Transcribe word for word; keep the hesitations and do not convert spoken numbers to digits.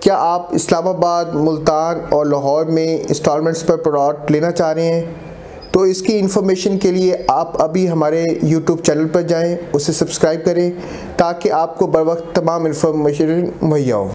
क्या आप इस्लामाबाद, मुल्तान और लाहौर में इंस्टॉलमेंट्स पर प्लॉट लेना चाह रहे हैं? तो इसकी इन्फॉर्मेशन के लिए आप अभी हमारे यूट्यूब चैनल पर जाएं, उसे सब्सक्राइब करें ताकि आपको बर वक्त तमाम इन्फॉर्मेशन मुहैया हो।